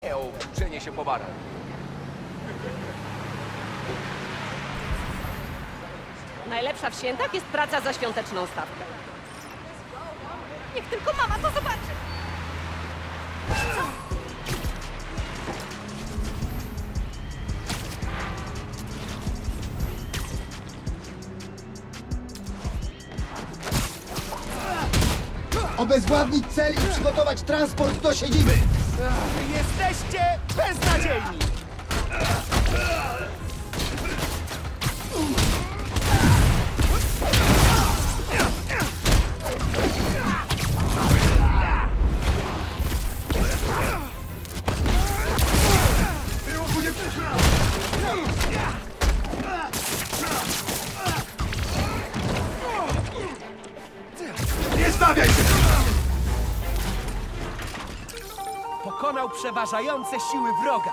o włóczenie się po barach. Najlepsza w świętach jest praca za świąteczną stawkę. Niech tylko mama to zobaczy. Obezwładnić cel i przygotować transport do siedziby! Jesteście beznadziejni! Nie stawiaj się! Pokonał przeważające siły wroga.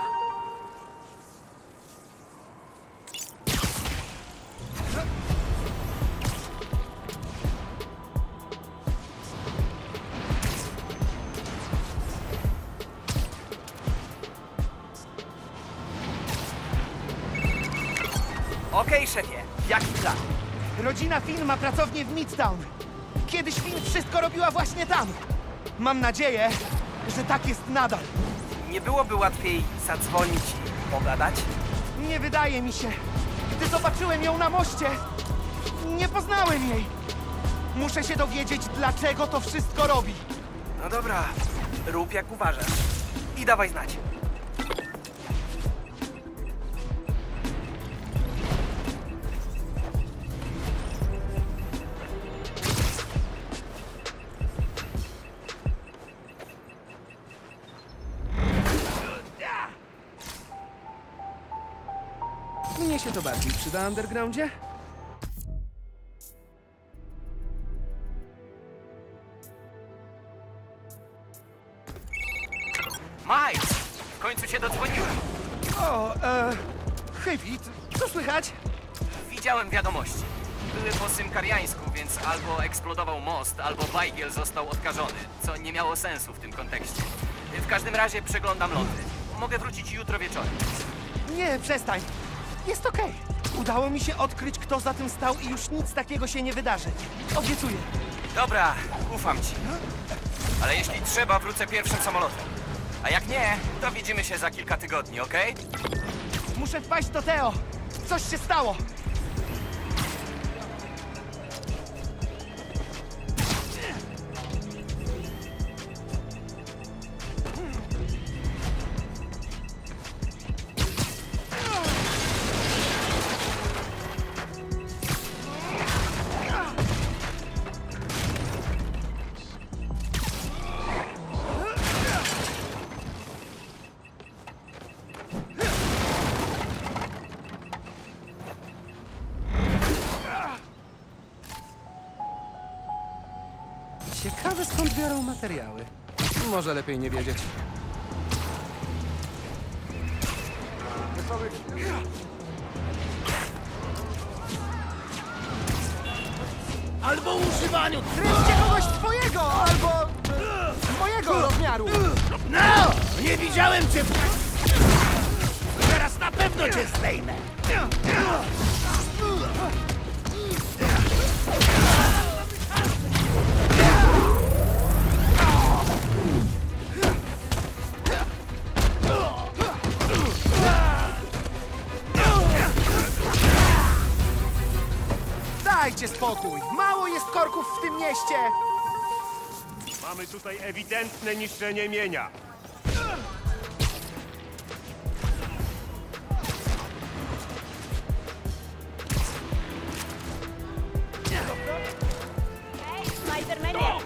Okej, szefie. Jaki plan? Rodzina Finn ma pracownię w Midtown. Kiedyś Finn wszystko robiła właśnie tam. Mam nadzieję, że tak jest nadal. Nie byłoby łatwiej zadzwonić i pogadać? Nie wydaje mi się. Gdy zobaczyłem ją na moście, nie poznałem jej. Muszę się dowiedzieć, dlaczego to wszystko robi. No dobra, rób jak uważasz. I dawaj znać. Mnie się to bardziej przyda, undergroundzie. Miles! W końcu się dodzwoniłem. O, hej Pete, co słychać? Widziałem wiadomości. Były po symkariańsku, więc albo eksplodował most, albo bajgiel został odkażony, co nie miało sensu w tym kontekście. W każdym razie przeglądam loty. Mogę wrócić jutro wieczorem. Nie, przestań. Jest okej. Udało mi się odkryć, kto za tym stał i już nic takiego się nie wydarzy. Obiecuję. Dobra, ufam ci. Ale jeśli trzeba, wrócę pierwszym samolotem. A jak nie, to widzimy się za kilka tygodni, okej? Muszę wpaść do Teo. Coś się stało. Ciekawe, skąd biorą materiały. Może lepiej nie wiedzieć. Albo używaniu... Kryjcie kogoś twojego, albo... mojego rozmiaru. No! Nie widziałem cię! Teraz na pewno cię zdejmę! Dajcie spokój. Mało jest korków w tym mieście. Mamy tutaj ewidentne niszczenie mienia. Spidermanie!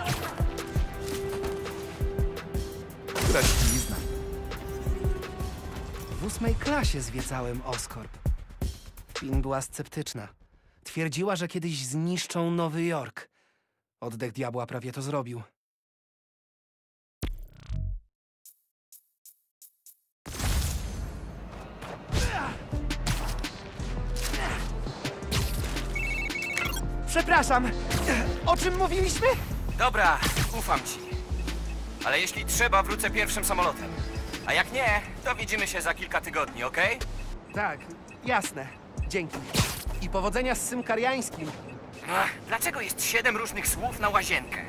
Kraślizna. W 8. klasie zwiedzałem Oscorp. Finn była sceptyczna. Twierdziła, że kiedyś zniszczą Nowy Jork. Oddech diabła prawie to zrobił. Przepraszam. O czym mówiliśmy? Dobra, ufam ci. Ale jeśli trzeba, wrócę pierwszym samolotem. A jak Jak nie, to widzimy się za kilka tygodni, okej? Tak, jasne. Dzięki. I powodzenia z symkariańskim. Dlaczego jest 7 różnych słów na łazienkę?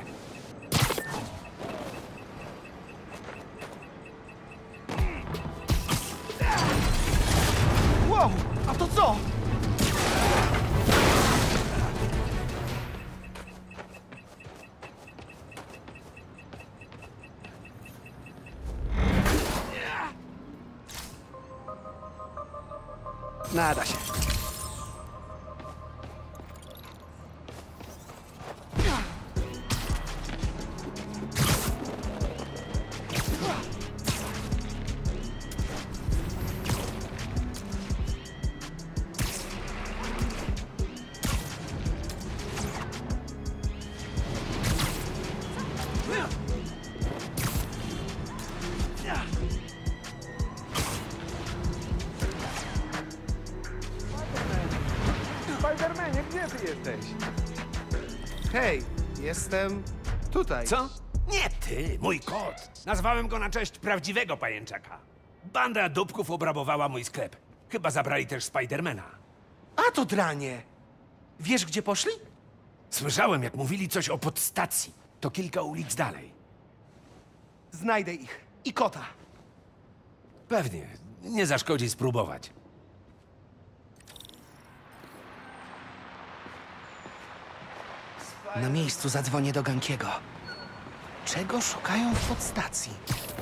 Wow, a to co? Nada się. Spidermanie, gdzie ty jesteś? Hej, jestem tutaj. Co? Nie ty, mój kot. Nazwałem go na cześć prawdziwego pajęczaka. Banda dupków obrabowała mój sklep. Chyba zabrali też Spidermana. A to dranie. Wiesz, gdzie poszli? Słyszałem, jak mówili coś o podstacji. To kilka ulic dalej. Znajdę ich. I kota. Pewnie. Nie zaszkodzi spróbować. Na miejscu zadzwonię do Gankiego. Czego szukają w podstacji?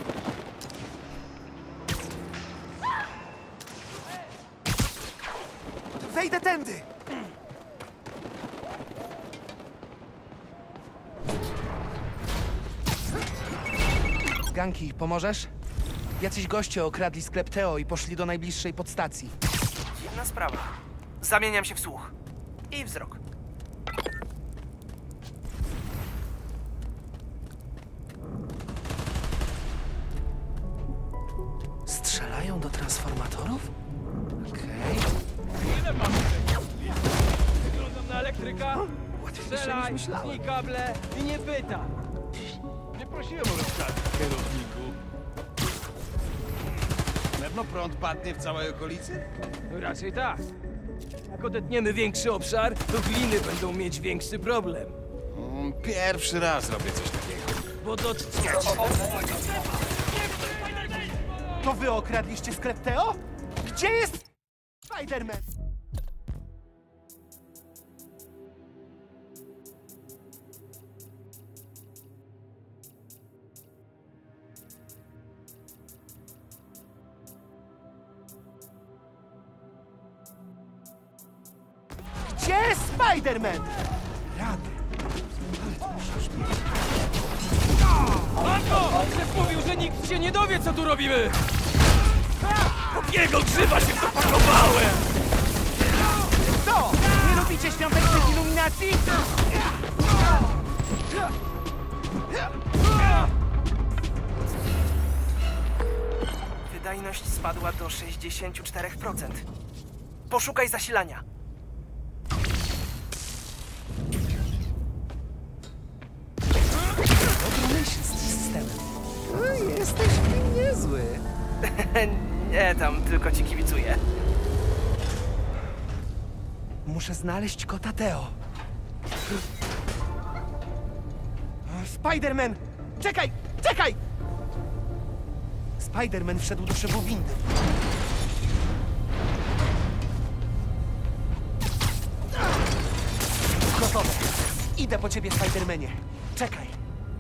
Wejdę tędy! Ganki, pomożesz? Jacyś goście okradli sklep Teo i poszli do najbliższej podstacji. Jedna sprawa. Zamieniam się w słuch. I wzrok. Strzelają do transformatorów? Okej. Wyglądam na elektryka? Łatwiejsze niż Strzelaj, myślałem. tnij kable i nie pyta. Nie prosiłem o rozkaz, kierowniku. Pewno prąd padnie w całej okolicy? Raczej tak. Jak odetniemy większy obszar, to gliny będą mieć większy problem. Pierwszy raz robię coś takiego. Bo dotkniecie. To wy okradliście sklep Teo? Gdzie jest Spiderman? Gdzie jest Spiderman? Rany. Manko! Szef mówił, że nikt się nie dowie, co tu robimy! Kopiego grzyba się zapakowałem! Co? Nie lubicie świątecznych iluminacji? Wydajność spadła do 64%. Poszukaj zasilania. Dobry myśl z systemem. Jesteś w tym niezły. Nie, tam tylko ci kibicuję. Muszę znaleźć kota Teo. Spiderman! Czekaj! Czekaj! Spiderman wszedł do szybu windy. Gotowe. Idę po ciebie, Spidermanie. Czekaj.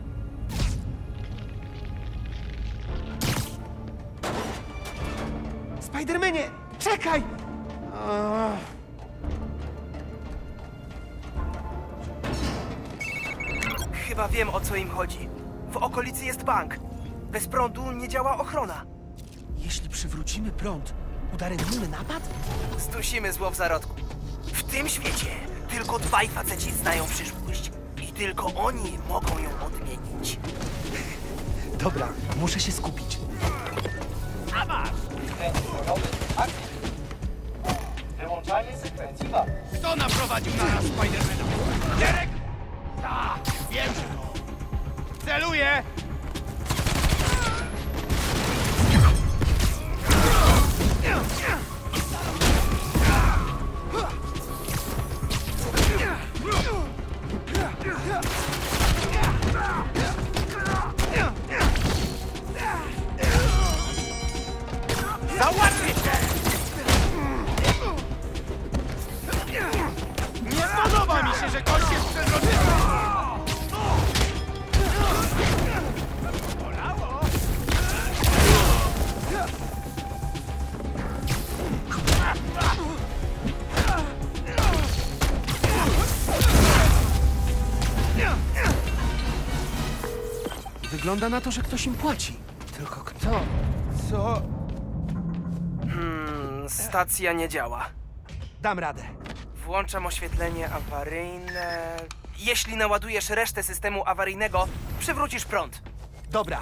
Spidermanie! Czekaj! Chyba wiem, o co im chodzi. W okolicy jest bank. Bez prądu nie działa ochrona. Jeśli przywrócimy prąd, udaremnimy napad? Zdusimy zło w zarodku. W tym świecie tylko dwaj faceci znają przyszłość. I tylko oni mogą ją odmienić. Dobra, muszę się skupić. Wyłączanie sekwencji WAP. Kto naprowadził na nas Spidermana? Derek? Tak, wiem, że to. Celuję! Załatwię cię! Nie podoba mi się, że gość jest przezroczysty! Bolało! Wygląda na to, że ktoś im płaci. Tylko kto? Co? Stacja nie działa. Dam radę. Włączam oświetlenie awaryjne. Jeśli naładujesz resztę systemu awaryjnego, przywrócisz prąd. Dobra.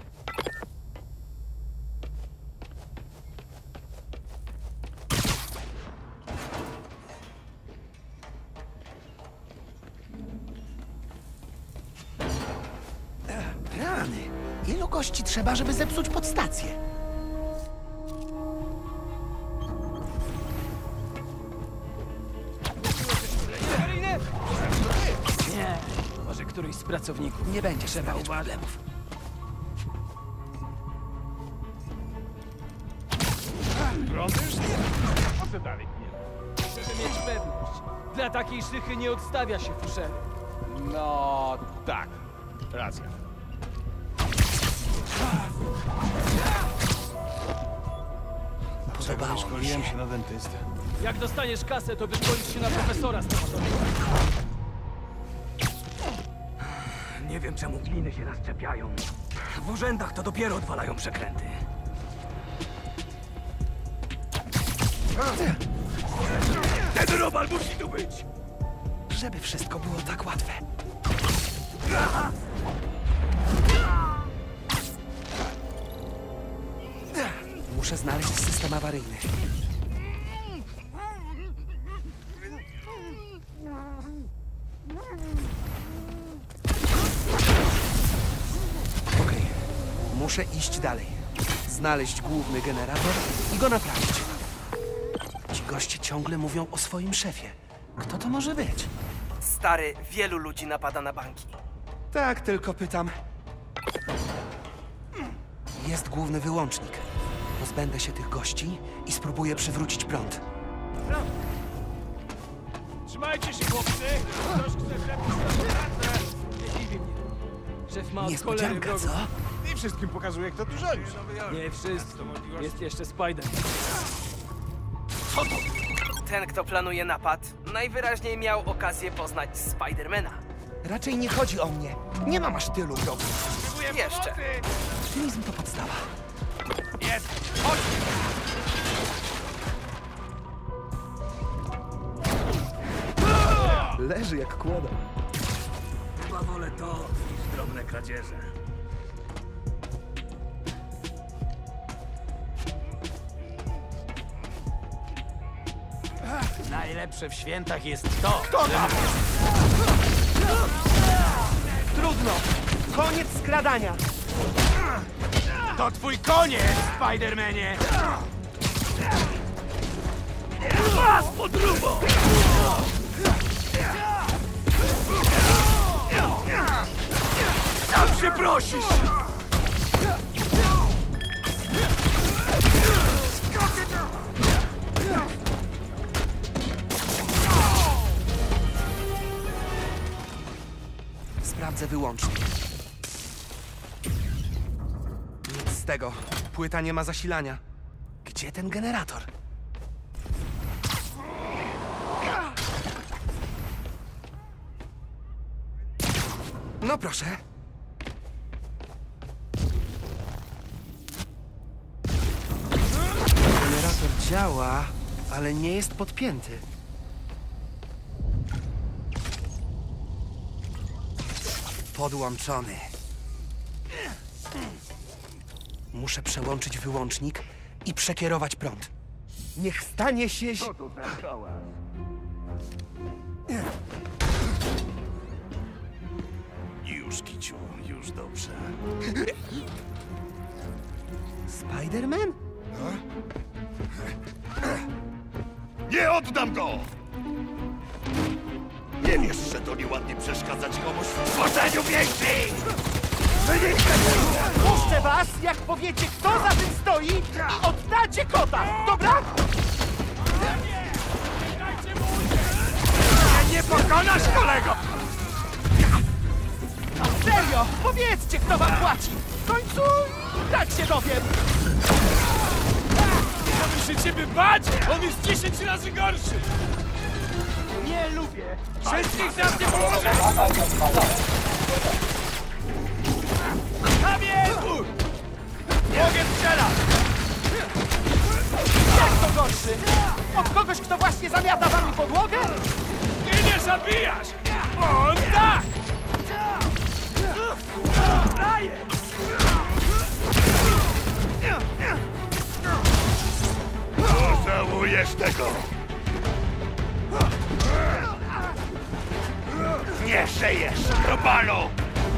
Rany. Ilu gości trzeba, żeby zepsuć podstację? Awaryjne? Nie, może któryś z pracowników. Nie będzie Trzeba mieć uważać. problemów. Prądu już nie ma. Po co dalej nie ma? Żeby mieć pewność. Dla takiej szychy nie odstawia się fuszery. No tak, racja. Podobało mi Szkoliłem się. się na dentystę. Jak dostaniesz kasę, to wyszkolisz się na profesora stomatologa. Nie wiem, czemu gliny się nas czepiają. W urzędach to dopiero odwalają przekręty. Ten robal musi tu być! Żeby wszystko było tak łatwe. Muszę znaleźć system awaryjny. Okej. Muszę iść dalej. Znaleźć główny generator i go naprawić. Ci goście ciągle mówią o swoim szefie. Kto to może być? Stary, wielu ludzi napada na banki. Tak, tylko pytam. Jest główny wyłącznik. Pozbędę się tych gości i spróbuję przywrócić prąd. Trzymajcie się, chłopcy! Ktoś chce przepuścić na pracę! Nie dziwi mnie. Szef ma od cholery Niespodzianka, wrogów. co? I wszystkim pokazuje, kto tu rządzi. Nie wszystkim. Jest jeszcze Spider. Ten, kto planuje napad, najwyraźniej miał okazję poznać Spidermana. Raczej nie chodzi o mnie. Nie mam aż tylu wrogów. Jeszcze. Optymizm to podstawa. Jest! Chodź! Leży jak kłoda. Chyba wolę to niż drobne kradzieże. Najlepsze w świętach jest to, Trudno. Koniec skradania. To twój koniec, Spidermanie! Masz podrubo! Tam się prosisz! Sprawdzę wyłącznik. Nic z tego. Płyta nie ma zasilania. Gdzie ten generator? No proszę. Generator działa, ale nie jest podpięty. Podłączony. Muszę przełączyć wyłącznik i przekierować prąd. Niech stanie się... Już, Kiciu, już dobrze. Spider-Man? Nie oddam go! Nie wiesz, że to nieładnie przeszkadzać komuś w tworzeniu więzi! Puszczę was, jak powiecie, kto za tym stoi i oddacie kota, dobra? Nie pokonasz, kolego! Serio, powiedzcie, kto wam płaci. W końcu tak się dowiem. Mamy się ciebie bać! On jest 10 razy gorszy! Nie lubię. Wszystkich nas nie pomoże! Kamień! Mogę strzelać! Jak to gorszy? Od kogoś, kto właśnie zamiata wami podłogę? Ty nie zabijasz! On tak! Daję! Żałujesz tego! Nie żyjesz, robalu!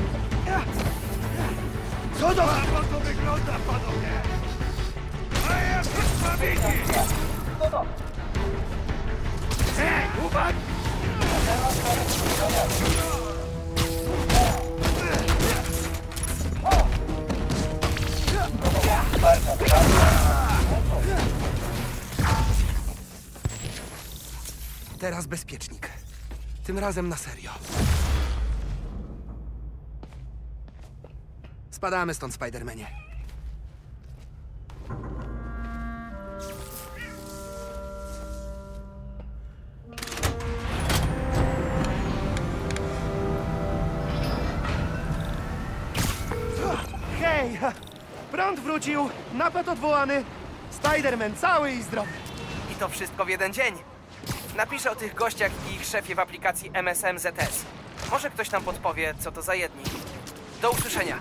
Co to? To wygląda, panowie! A ja pamięci! Hej, uwaga! Teraz bezpiecznik. Tym razem na serio. Spadamy stąd, Spidermanie. Hej, prąd wrócił, napad odwołany. Spider-Man cały i zdrowy. I to wszystko w jeden dzień. Napiszę o tych gościach i ich szefie w aplikacji MSM ZS. Może ktoś nam podpowie, co to za jedni. Do usłyszenia.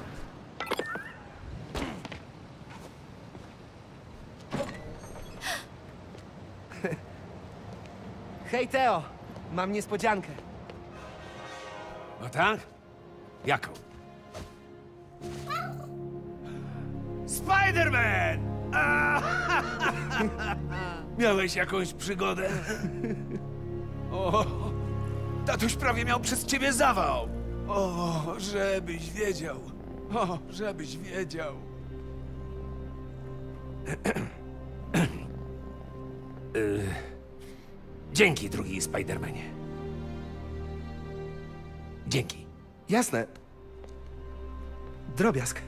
Hej, Teo, mam niespodziankę. No tak? Jaką? Spider-Man! Miałeś jakąś przygodę? O, tatuś prawie miał przez ciebie zawał. O, żebyś wiedział. O, żebyś wiedział. Dzięki, drugi Spider-Manie. Dzięki. Jasne. Drobiazg.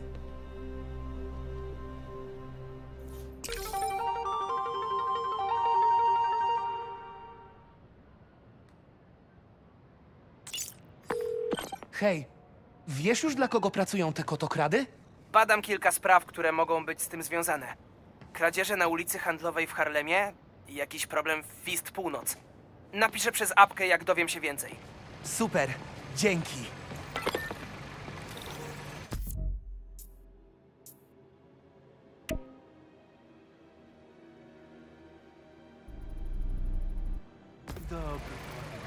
Hej, wiesz już, dla kogo pracują te kotokrady? Badam kilka spraw, które mogą być z tym związane. Kradzieże na ulicy Handlowej w Harlemie i jakiś problem w Fist Północ. Napiszę przez apkę, jak dowiem się więcej. Super, dzięki. Dobra.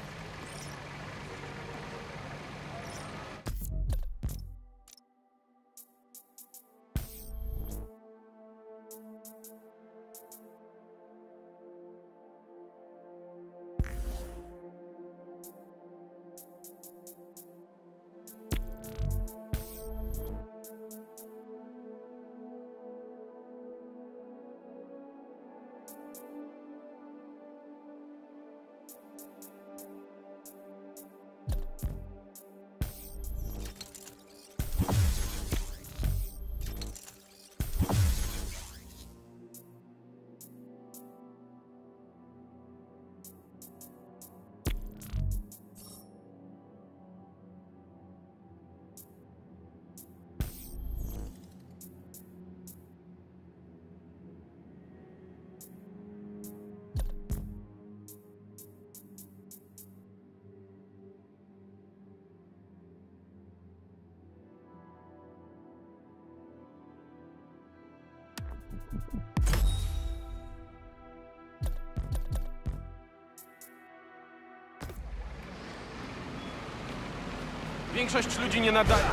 Większość ludzi nie nadaje.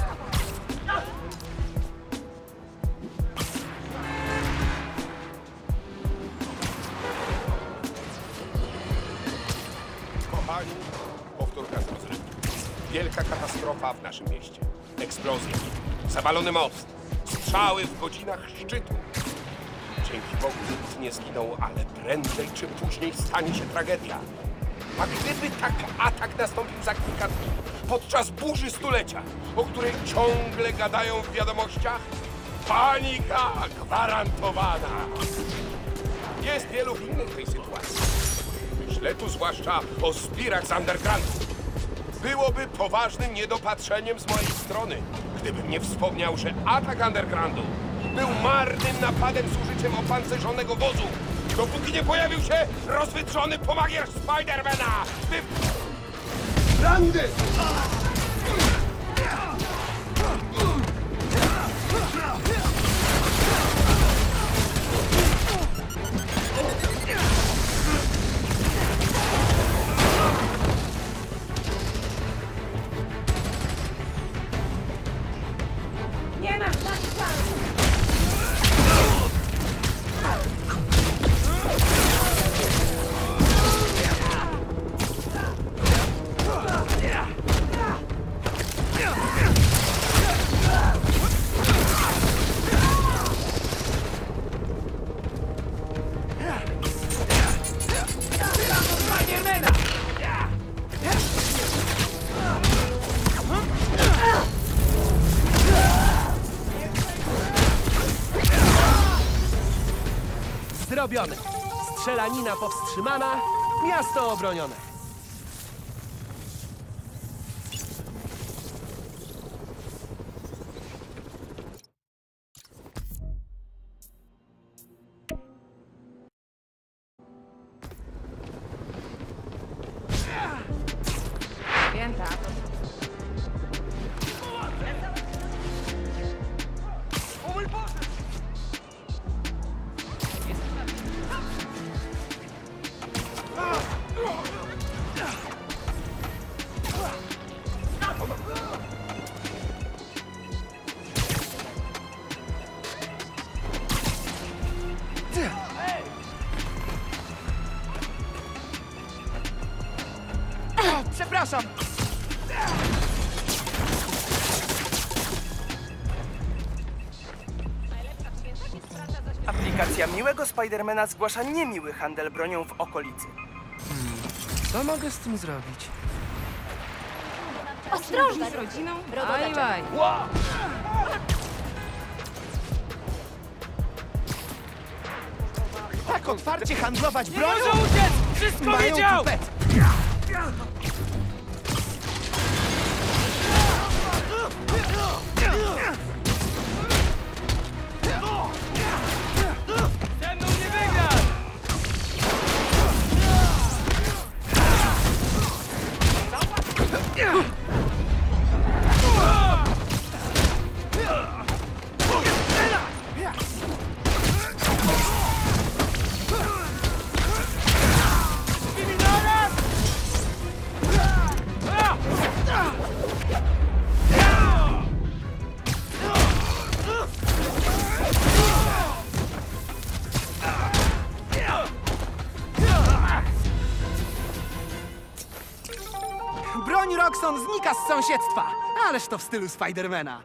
Kochani, powtórka z rozrywki. Wielka katastrofa w naszym mieście. Eksplozja. zawalony most, strzały w godzinach szczytu. Dzięki Bogu nikt nie zginął, ale prędzej czy później stanie się tragedia. A gdyby taki atak nastąpił za kilka dni, podczas burzy stulecia, o której ciągle gadają w wiadomościach, panika gwarantowana. Jest wielu innych tej sytuacji. Myślę tu zwłaszcza o zbirach z undergroundu. Byłoby poważnym niedopatrzeniem z mojej strony, gdybym nie wspomniał, że atak undergroundu był marnym napadem z użyciem opancerzonego wozu, dopóki nie pojawił się rozwydrzony pomagier Spidermana, by... Randy! Nie masz na szans! Zrobione. Strzelanina powstrzymana, miasto obronione. Pięta. O mój Boże! Przepraszam! Aplikacja Miłego Spidermana zgłasza niemiły handel bronią w okolicy. Co mogę z tym zrobić? Ostrożnie z rodziną. Aj, aj. Tak otwarcie handlować bronią? Może uciec! Wszystko Mają widział! tupet. Ze mną nie wygrasz! Broń Roxxon znika z sąsiedztwa! Ależ to w stylu Spidermana.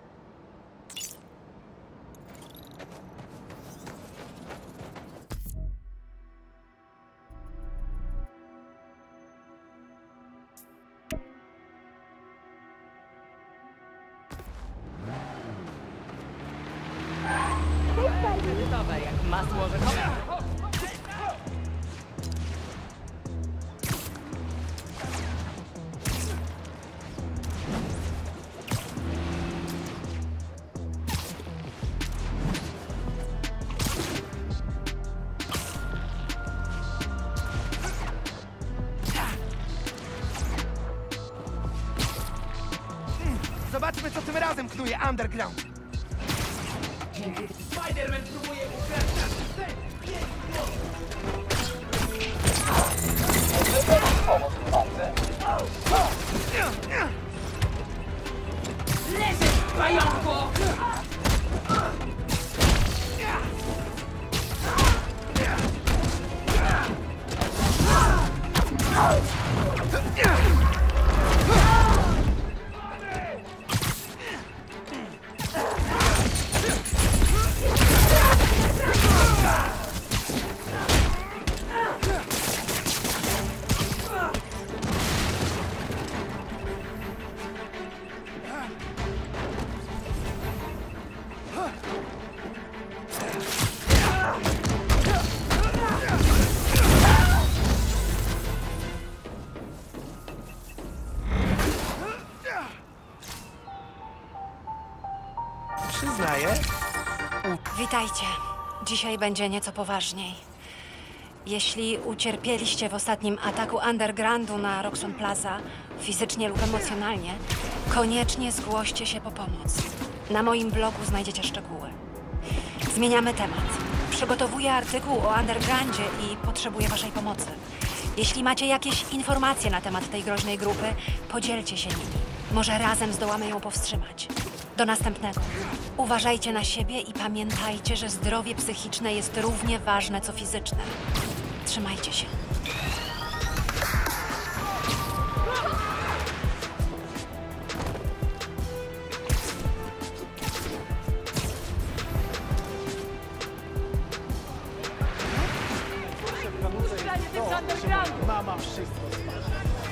Kredytowe jak masło orzechowe. Zobaczmy, co tym razem knuje Underground. Spider-Man próbuje ukraść nas! Pomoc w walce. Leżysz, pająku! Witajcie. Dzisiaj będzie nieco poważniej. Jeśli ucierpieliście w ostatnim ataku Undergroundu na Roxxon Plaza, fizycznie lub emocjonalnie, koniecznie zgłoście się po pomoc. Na moim blogu znajdziecie szczegóły. Zmieniamy temat. Przygotowuję artykuł o Undergroundzie i potrzebuję waszej pomocy. Jeśli macie jakieś informacje na temat tej groźnej grupy, podzielcie się nimi. Może razem zdołamy ją powstrzymać. Do następnego. Uważajcie na siebie i pamiętajcie, że zdrowie psychiczne jest równie ważne co fizyczne. Trzymajcie się. Mama wszystko smaży.